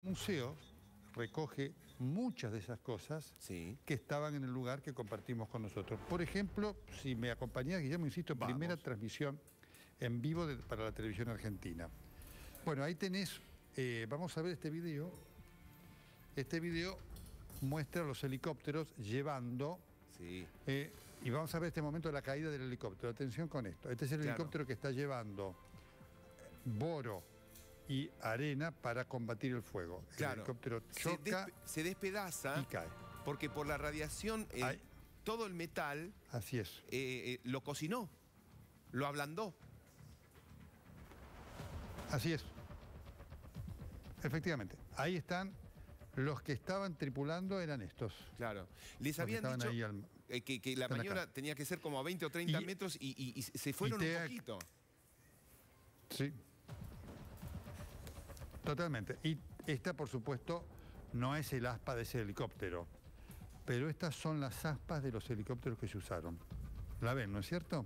museo recoge muchas de esas cosas Sí. que estaban en el lugar que compartimos con nosotros. Por ejemplo, si me acompañás, Guillermo, insisto, Vamos. primera transmisión en vivo para la televisión argentina. Bueno, ahí tenés, vamos a ver este video. Este video muestra los helicópteros llevando, Sí. y vamos a ver este momento de la caída del helicóptero. Atención con esto. Este es el helicóptero que está llevando boro y arena para combatir el fuego. Claro. El helicóptero choca se despedaza y cae. porque por la radiación todo el metal Así es. lo cocinó, lo ablandó. Así es. Efectivamente. Ahí están. Los que estaban tripulando eran estos. Claro. Les Los que habían estaban dicho ahí que la están maniobra acá. tenía que ser como a 20 o 30 metros y se fueron un poquito. Sí. Totalmente. Y esta, por supuesto, no es el aspa de ese helicóptero. Pero estas son las aspas de los helicópteros que se usaron. ¿La ven, no es cierto?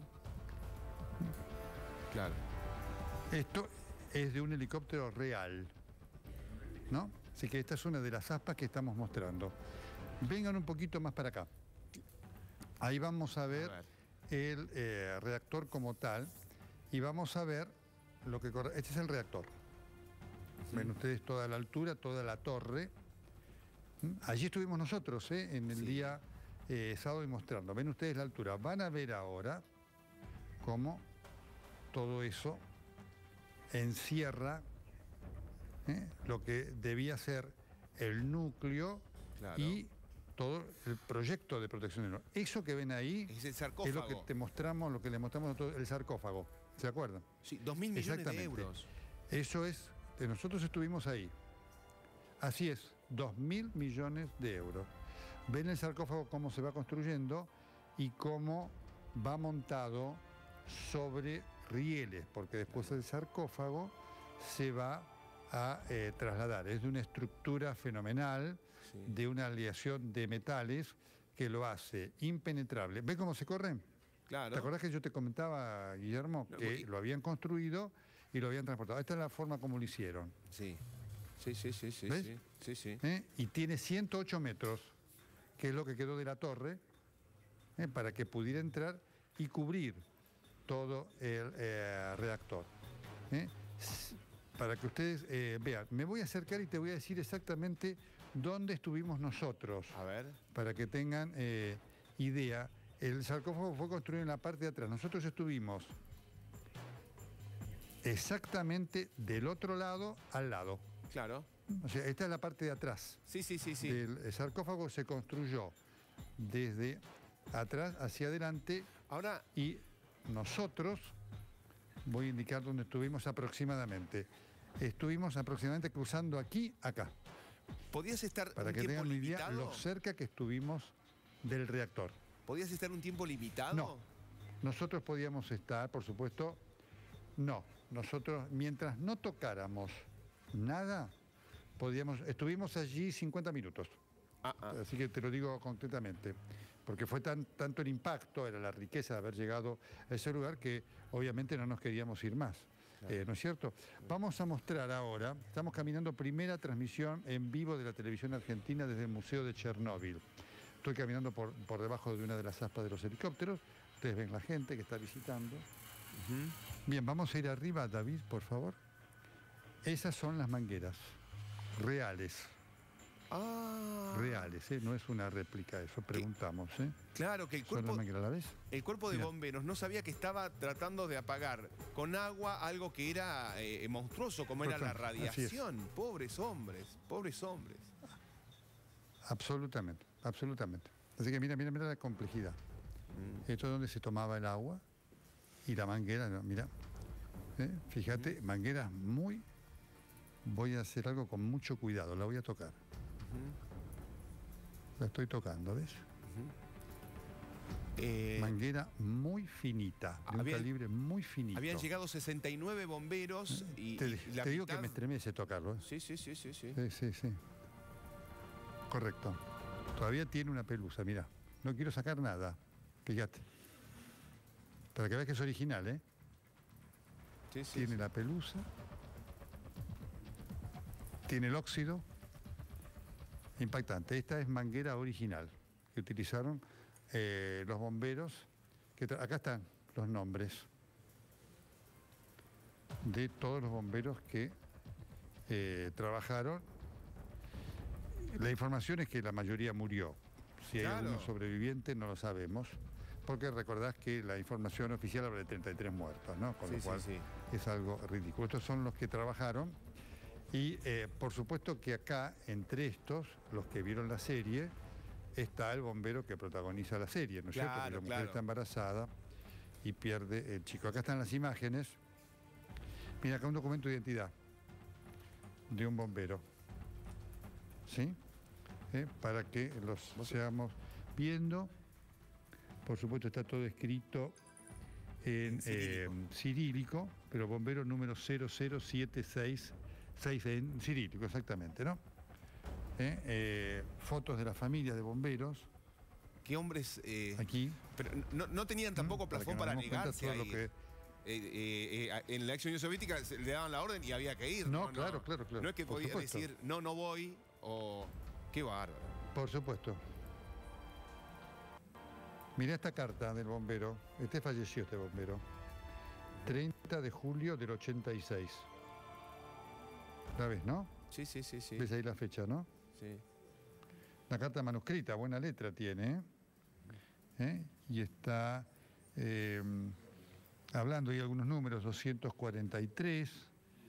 Claro. Esto es de un helicóptero real, ¿no? Así que esta es una de las aspas que estamos mostrando. Vengan un poquito más para acá. Ahí vamos a ver, el reactor como tal y vamos a ver lo que corre. Este es el reactor. Ven ustedes toda la altura, toda la torre. Allí estuvimos nosotros, en el día sábado y mostrando. Ven ustedes la altura. Van a ver ahora cómo todo eso encierra lo que debía ser el núcleo y todo el proyecto de protección del horno. Eso que ven ahí es el sarcófago. Es lo que te mostramos, lo que les mostramos nosotros, el sarcófago. ¿Se acuerdan? Sí, 2.000 millones de euros. Eso es, nosotros estuvimos ahí. Así es, 2.000 millones de euros. Ven el sarcófago cómo se va construyendo y cómo va montado sobre rieles, porque después el sarcófago se va a trasladar. Es de una estructura fenomenal, de una aleación de metales que lo hace impenetrable. ¿Ves cómo se corren? Claro. ¿Te acordás que yo te comentaba, Guillermo, que lo habían construido y lo habían transportado? Esta es la forma como lo hicieron. Sí. Sí. ¿Ves? Sí. Y tiene 108 metros, que es lo que quedó de la torre, para que pudiera entrar y cubrir todo el reactor. Para que ustedes vean, me voy a acercar y te voy a decir exactamente dónde estuvimos nosotros. A ver. Para que tengan idea. El sarcófago fue construido en la parte de atrás. Nosotros estuvimos exactamente del otro lado al lado. Claro. O sea, esta es la parte de atrás. Sí. El sarcófago se construyó desde atrás hacia adelante. Ahora. Y nosotros, voy a indicar dónde estuvimos aproximadamente. Estuvimos aproximadamente cruzando aquí, acá. ¿Podías estar para un que tiempo tengan una idea limitado? lo cerca que estuvimos del reactor. ¿Podías estar un tiempo limitado? No. Nosotros podíamos estar, por supuesto, no. Nosotros, mientras no tocáramos nada, estuvimos allí 50 minutos. Así que te lo digo concretamente, porque fue tanto el impacto, era la riqueza de haber llegado a ese lugar que obviamente no nos queríamos ir más. ¿No es cierto? Vamos a mostrar ahora, estamos caminando primera transmisión en vivo de la televisión argentina desde el Museo de Chernóbil. Estoy caminando por debajo de una de las aspas de los helicópteros. Ustedes ven la gente que está visitando. Bien, vamos a ir arriba, David, por favor. Esas son las mangueras reales. Reales, no es una réplica, eso preguntamos. Claro, que el cuerpo, ¿Son las mangueras, ¿la ves? El cuerpo de bomberos no sabía que estaba tratando de apagar con agua algo que era monstruoso, como era la radiación. Pobres hombres, pobres hombres. Absolutamente, absolutamente. Así que mira la complejidad. Esto es donde se tomaba el agua y la manguera, mira. Fíjate, mangueras muy... Voy a hacer algo con mucho cuidado, la voy a tocar. La estoy tocando, ¿ves? Manguera muy finita, de un calibre muy finito. Habían llegado 69 bomberos y te la digo mitad... que me estremece tocarlo. Sí. Sí. Correcto. Todavía tiene una pelusa, mira. No quiero sacar nada. Fíjate. Para que veas que es original, Tiene la pelusa. Tiene el óxido, impactante. Esta es manguera original que utilizaron los bomberos. Acá están los nombres de todos los bomberos que trabajaron. La información es que la mayoría murió. Si hay alguno sobreviviente no lo sabemos, porque recordás que la información oficial habla de 33 muertos, ¿no? Con lo cual es algo ridículo. Estos son los que trabajaron y por supuesto que acá, entre estos, los que vieron la serie, está el bombero que protagoniza la serie, ¿no es cierto? Porque la mujer está embarazada y pierde el chico. Acá están las imágenes. Mira, acá un documento de identidad de un bombero. ¿Sí? Para que los seamos viendo. Por supuesto está todo escrito en cirílico, pero bombero número 00766 en cirílico, exactamente, ¿no? Fotos de las familias de bomberos. ¿Qué hombres? Aquí. Pero no tenían tampoco plafón para negarse a ir. En la ex Unión Soviética le daban la orden y había que ir. No, claro. No es que podía decir, no voy, o qué bárbaro. Por supuesto. Mirá esta carta del bombero. Falleció este bombero. 30 de julio del 86. ¿La ves, no? Sí. ¿Ves ahí la fecha, no? Sí. La carta manuscrita, buena letra tiene. Y está hablando, hay algunos números, 243.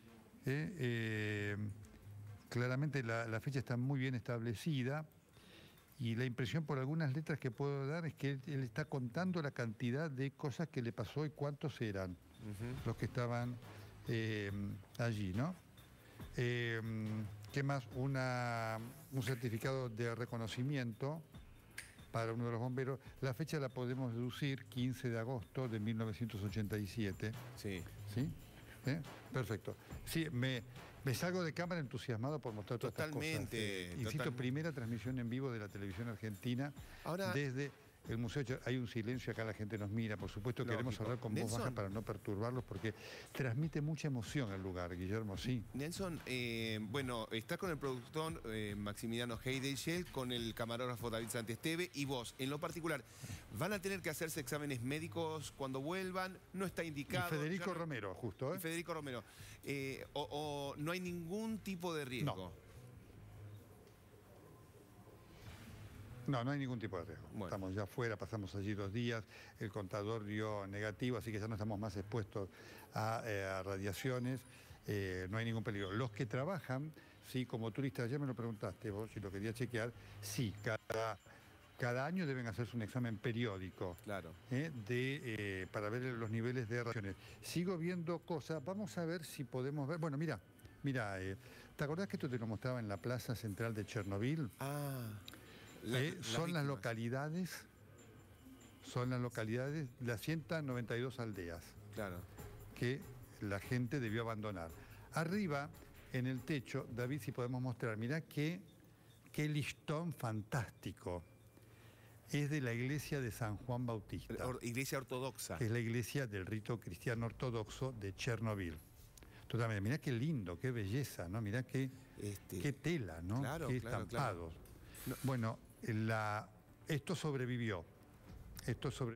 Claramente la fecha está muy bien establecida. Y la impresión por algunas letras que puedo dar es que él está contando la cantidad de cosas que le pasó y cuántos eran los que estaban allí, ¿no? ¿Qué más? Un certificado de reconocimiento para uno de los bomberos. La fecha la podemos deducir, 15 de agosto de 1987. Sí. ¿Sí? Perfecto. Sí, me salgo de cámara entusiasmado por mostrar todas estas cosas. Insisto, primera transmisión en vivo de la televisión argentina. Ahora, desde el museo. Hay un silencio, acá la gente nos mira. Por supuesto, queremos hablar con voz baja para no perturbarlos, porque transmite mucha emoción el lugar, Guillermo, sí. Nelson, bueno, está con el productor Maximiliano Heidenschel, con el camarógrafo David Santesteve y vos. En lo particular, ¿van a tener que hacerse exámenes médicos cuando vuelvan? ¿No está indicado? Y Federico Romero, justo. Y Federico Romero. ¿O no hay ningún tipo de riesgo? No. No hay ningún tipo de riesgo. Bueno. Estamos ya afuera, pasamos allí 2 días, el contador dio negativo, así que ya no estamos más expuestos a radiaciones, no hay ningún peligro. Los que trabajan, sí, como turistas, ya me lo preguntaste vos, si lo quería chequear, sí, cada año deben hacerse un examen periódico. Claro. Para ver los niveles de radiaciones. Sigo viendo cosas, vamos a ver si podemos ver. Bueno, mira, ¿te acordás que esto te lo mostraba en la plaza central de Chernobyl? Son las localidades, las 192 aldeas que la gente debió abandonar. Arriba, en el techo, David, si podemos mostrar, mirá qué listón fantástico. Es de la iglesia de San Juan Bautista. Iglesia ortodoxa. Es la iglesia del rito cristiano ortodoxo de Chernobyl. Totalmente, mirá qué lindo, qué belleza, ¿no? Mirá qué tela, ¿no? Qué estampados. Claro. No. Bueno, esto sobrevivió.